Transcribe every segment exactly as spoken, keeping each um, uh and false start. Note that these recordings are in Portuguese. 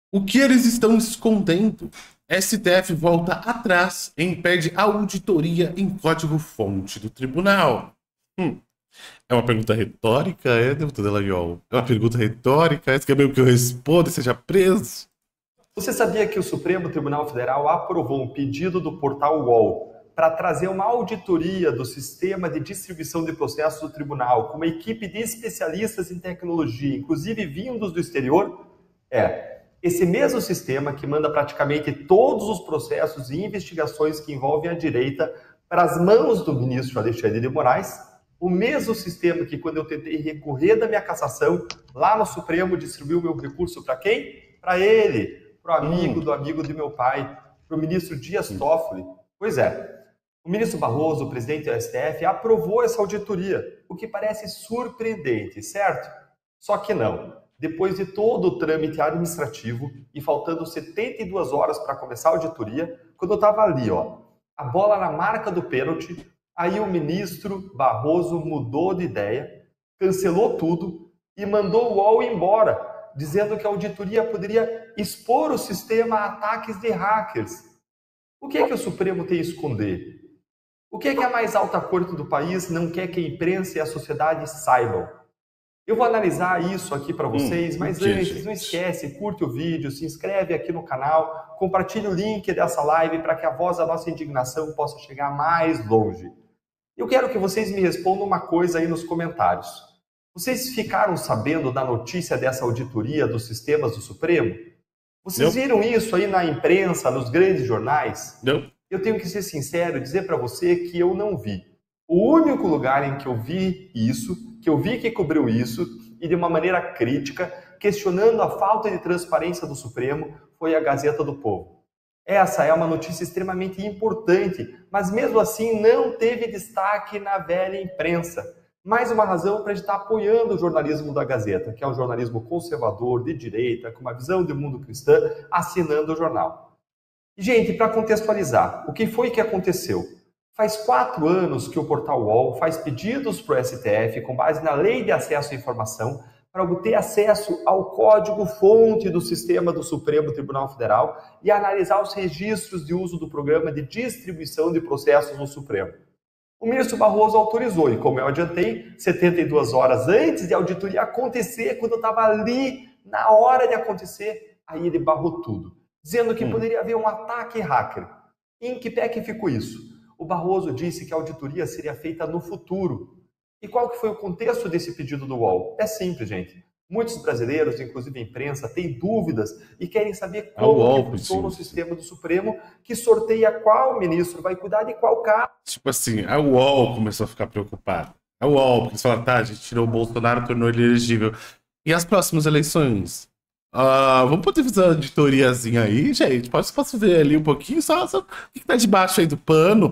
O que eles estão escondendo? S T F volta atrás e impede a auditoria em código-fonte do tribunal. Hum, é uma pergunta retórica, é, deputada Dallagnol? É uma pergunta retórica? Você quer mesmo que eu responda e seja preso? Você sabia que o Supremo Tribunal Federal aprovou um pedido do portal U O L para trazer uma auditoria do sistema de distribuição de processos do tribunal, com uma equipe de especialistas em tecnologia, inclusive vindos do exterior? É, esse mesmo sistema que manda praticamente todos os processos e investigações que envolvem a direita para as mãos do ministro Alexandre de Moraes, o mesmo sistema que, quando eu tentei recorrer da minha cassação, lá no Supremo, distribuiu o meu recurso para quem? Para ele, para o amigo Hum, do amigo de meu pai, para o ministro Dias Toffoli. Pois é, o ministro Barroso, o presidente do S T F, aprovou essa auditoria, o que parece surpreendente, certo? Só que não. Depois de todo o trâmite administrativo e faltando setenta e duas horas para começar a auditoria, quando eu estava ali, ó, a bola na marca do pênalti, aí o ministro Barroso mudou de ideia, cancelou tudo e mandou o U O L embora, dizendo que a auditoria poderia expor o sistema a ataques de hackers. O que é que o Supremo tem a esconder? O que é que a mais alta corte do país não quer que a imprensa e a sociedade saibam? Eu vou analisar isso aqui para hum, vocês, o mas que, antes, não gente? esquece, curte o vídeo, se inscreve aqui no canal, compartilhe o link dessa live para que a voz da nossa indignação possa chegar mais longe. Eu quero que vocês me respondam uma coisa aí nos comentários. Vocês ficaram sabendo da notícia dessa auditoria dos sistemas do Supremo? Vocês Não, viram isso aí na imprensa, nos grandes jornais? não. Eu tenho que ser sincero e dizer para você que eu não vi. O único lugar em que eu vi isso, que eu vi que cobriu isso, e de uma maneira crítica, questionando a falta de transparência do Supremo, foi a Gazeta do Povo. Essa é uma notícia extremamente importante, mas mesmo assim não teve destaque na velha imprensa. Mais uma razão para a gente estar apoiando o jornalismo da Gazeta, que é um jornalismo conservador, de direita, com uma visão de mundo cristã, assinando o jornal. Gente, para contextualizar, o que foi que aconteceu? Faz quatro anos que o portal U O L faz pedidos para o S T F, com base na Lei de Acesso à Informação, para obter acesso ao código-fonte do sistema do Supremo Tribunal Federal e analisar os registros de uso do programa de distribuição de processos no Supremo. O ministro Barroso autorizou, e como eu adiantei, setenta e duas horas antes de a auditoria acontecer, quando eu estava ali, na hora de acontecer, aí ele barrou tudo, dizendo que Hum. poderia haver um ataque hacker. Em que pé que ficou isso? O Barroso disse que a auditoria seria feita no futuro. E qual que foi o contexto desse pedido do U O L? É simples, gente. Muitos brasileiros, inclusive a imprensa, têm dúvidas e querem saber A como que UOL funciona pediu o isso. sistema do Supremo, que sorteia qual ministro vai cuidar de qual caso. Tipo assim, a UOL começou a ficar preocupada. A UOL, porque eles falaram, tá, a gente tirou o Bolsonaro, tornou ele elegível. E as próximas eleições? Ah, vamos poder fazer uma auditoriazinha aí, gente? Posso, posso ver ali um pouquinho? Só, só o que tá debaixo aí do pano?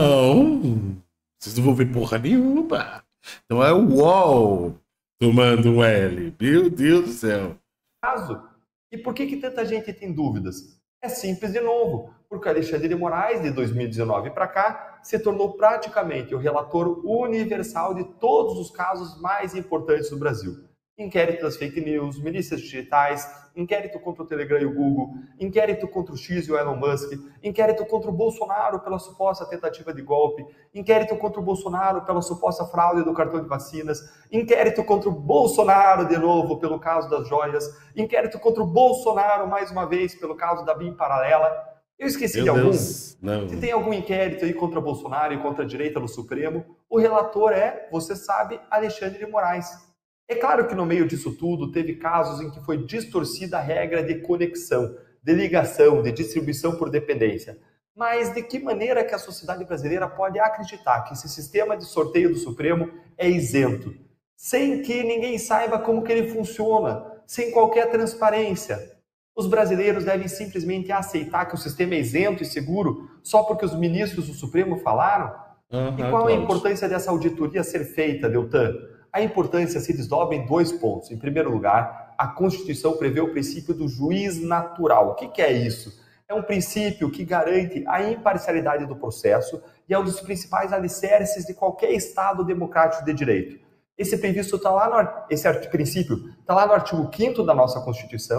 Não! Vocês não vão ver porra nenhuma. Então é o UOL tomando um L. Meu Deus do céu. caso. E por que, que tanta gente tem dúvidas? É simples de novo, porque Alexandre de Moraes, de dois mil e dezenove para cá, se tornou praticamente o relator universal de todos os casos mais importantes do Brasil. Inquérito das fake news, milícias digitais, inquérito contra o Telegram e o Google, inquérito contra o X e o Elon Musk, inquérito contra o Bolsonaro pela suposta tentativa de golpe, inquérito contra o Bolsonaro pela suposta fraude do cartão de vacinas, inquérito contra o Bolsonaro de novo pelo caso das joias, inquérito contra o Bolsonaro mais uma vez pelo caso da B I M paralela. Eu esqueci Meu de algum? Deus, Se não. tem algum inquérito aí contra Bolsonaro e contra a direita no Supremo, o relator é, você sabe, Alexandre de Moraes. É claro que no meio disso tudo teve casos em que foi distorcida a regra de conexão, de ligação, de distribuição por dependência. Mas de que maneira que a sociedade brasileira pode acreditar que esse sistema de sorteio do Supremo é isento, sem que ninguém saiba como que ele funciona, sem qualquer transparência? Os brasileiros devem simplesmente aceitar que o sistema é isento e seguro só porque os ministros do Supremo falaram? E Aham, qual a Cláudio. importância dessa auditoria ser feita, Deltan? A importância se desdobra em dois pontos. Em primeiro lugar, a Constituição prevê o princípio do juiz natural. O que é isso? É um princípio que garante a imparcialidade do processo e é um dos principais alicerces de qualquer Estado democrático de direito. Esse previsto está lá no, esse princípio está lá no artigo quinto da nossa Constituição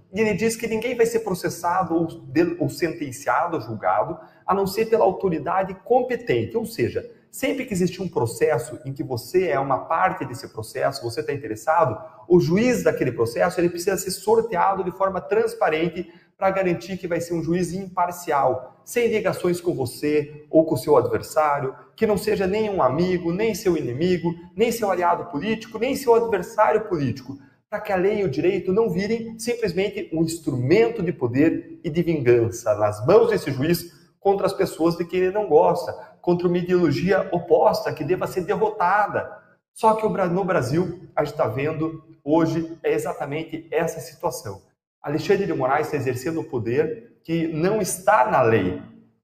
e ele diz que ninguém vai ser processado ou, de, ou sentenciado ou julgado, a não ser pela autoridade competente. Ou seja, sempre que existe um processo em que você é uma parte desse processo, você está interessado, o juiz daquele processo ele precisa ser sorteado de forma transparente para garantir que vai ser um juiz imparcial, sem ligações com você ou com o seu adversário, que não seja nem um amigo, nem seu inimigo, nem seu aliado político, nem seu adversário político, para que a lei e o direito não virem simplesmente um instrumento de poder e de vingança nas mãos desse juiz contra as pessoas de quem ele não gosta, contra uma ideologia oposta que deva ser derrotada. Só que no Brasil, a gente está vendo hoje é exatamente essa situação. Alexandre de Moraes está exercendo o poder que não está na lei,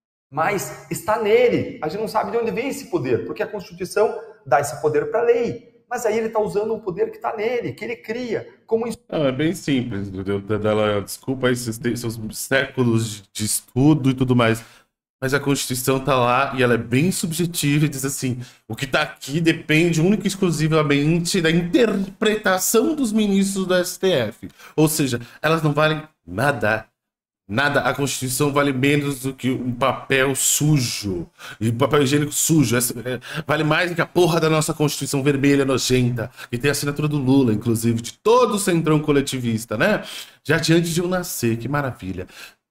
mas está nele. A gente não sabe de onde vem esse poder, porque a Constituição dá esse poder para a lei. Mas aí ele está usando um poder que está nele, que ele cria. Como... Não, é bem simples. Dela, desculpa aí seus, seus séculos de estudo e tudo mais. Mas a Constituição está lá e ela é bem subjetiva e diz assim, o que está aqui depende única e exclusivamente da interpretação dos ministros do S T F. Ou seja, elas não valem nada. Nada. A Constituição vale menos do que um papel sujo. E papel higiênico sujo. Vale mais do que a porra da nossa Constituição vermelha nojenta. Que tem a assinatura do Lula, inclusive, de todo o centrão coletivista, né? Já diante de eu nascer. Que maravilha.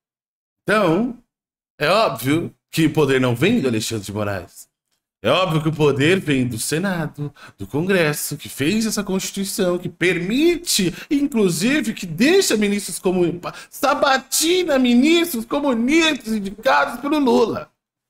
Então... é óbvio que o poder não vem do Alexandre de Moraes. É óbvio que o poder vem do Senado, do Congresso, que fez essa Constituição, que permite, inclusive, que deixa ministros comunistas, sabatina ministros comunistas indicados pelo Lula.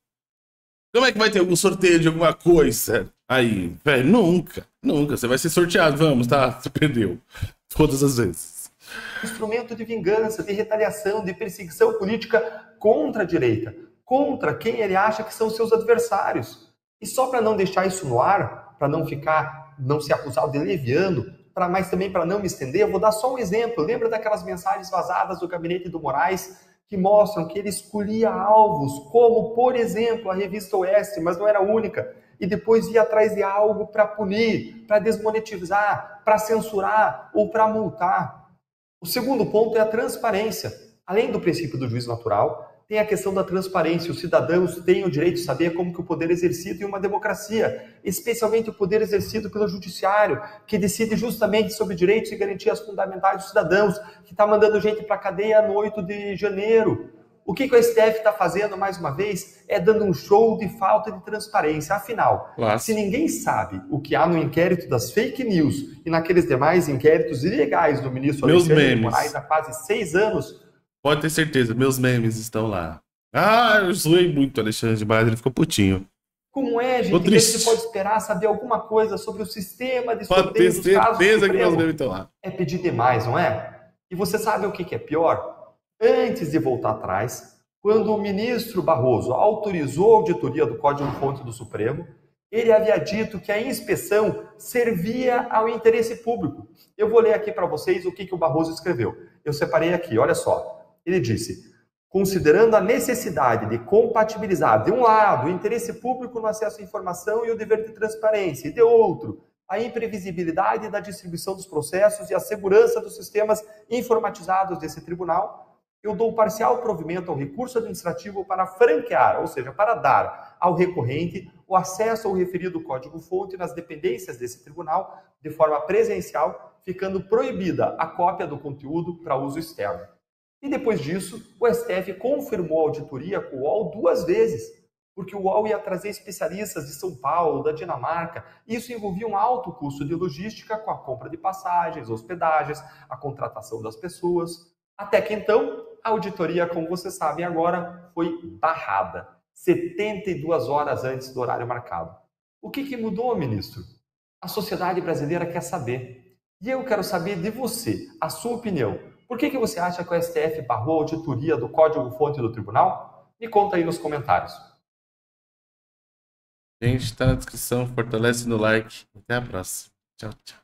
Como é que vai ter algum sorteio de alguma coisa aí? Velho, nunca, nunca. Você vai ser sorteado, vamos, tá? Você perdeu. Todas as vezes. Instrumento de vingança, de retaliação, de perseguição política contra a direita, contra quem ele acha que são seus adversários. E só para não deixar isso no ar, para não ficar, não ser acusado de leviano, para mas também para não me estender, eu vou dar só um exemplo. Lembra daquelas mensagens vazadas do gabinete do Moraes que mostram que ele escolhia alvos, como, por exemplo, a revista Oeste, mas não era a única, e depois ia atrás de algo para punir, para desmonetizar, para censurar ou para multar. O segundo ponto é a transparência. Além do princípio do juízo natural, tem a questão da transparência. Os cidadãos têm o direito de saber como que o poder é exercido em uma democracia, especialmente o poder exercido pelo judiciário, que decide justamente sobre direitos e garantias fundamentais dos cidadãos, que está mandando gente para a cadeia no oito de janeiro. O que, que o S T F está fazendo, mais uma vez, é dando um show de falta de transparência. Afinal, Nossa. se ninguém sabe o que há no inquérito das fake news e naqueles demais inquéritos ilegais do ministro Meus Alexandre memes. de Moraes há quase seis anos... Pode ter certeza, meus memes estão lá. Ah, eu zoei muito o Alexandre de Moraes, ele ficou putinho. Como é, gente, que a gente pode esperar saber alguma coisa sobre o sistema de sorteio dos casos Pode ter certeza que meus memes estão lá. É pedir demais, não é? E você sabe o que, que é pior? Antes de voltar atrás, quando o ministro Barroso autorizou a auditoria do Código-Fonte do Supremo, ele havia dito que a inspeção servia ao interesse público. Eu vou ler aqui para vocês o que, que o Barroso escreveu. Eu separei aqui, olha só. Ele disse, considerando a necessidade de compatibilizar, de um lado, o interesse público no acesso à informação e o dever de transparência, e de outro, a imprevisibilidade da distribuição dos processos e a segurança dos sistemas informatizados desse tribunal, eu dou parcial provimento ao recurso administrativo para franquear, ou seja, para dar ao recorrente o acesso ao referido código-fonte nas dependências desse tribunal de forma presencial, ficando proibida a cópia do conteúdo para uso externo. E depois disso, o S T F confirmou a auditoria com o U O L duas vezes, porque o U O L ia trazer especialistas de São Paulo, da Dinamarca, e isso envolvia um alto custo de logística com a compra de passagens, hospedagens, a contratação das pessoas. Até que então, a auditoria, como vocês sabem agora, foi barrada, setenta e duas horas antes do horário marcado. O que, que mudou, ministro? A sociedade brasileira quer saber. E eu quero saber de você, a sua opinião. Por que, que você acha que o S T F barrou a auditoria do Código-Fonte do Tribunal? Me conta aí nos comentários. Gente, tá na descrição, fortalece no like. Até a próxima. Tchau, tchau.